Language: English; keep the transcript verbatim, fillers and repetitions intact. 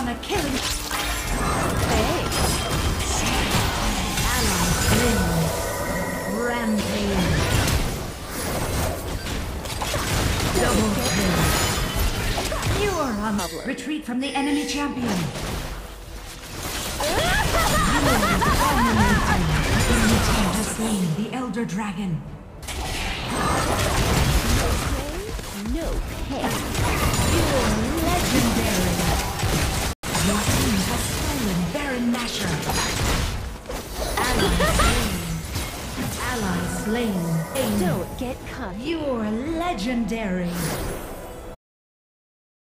on a killing. Hey. Ally slain. Rampage. Double kill. You are on Public. retreat from the enemy champion. You are dominating. The enemy team has slain the Elder Dragon. No pay. You're legendary. Your team has stolen Baron Nashor. Ally slain. Ally slain. Don't get caught. You're legendary.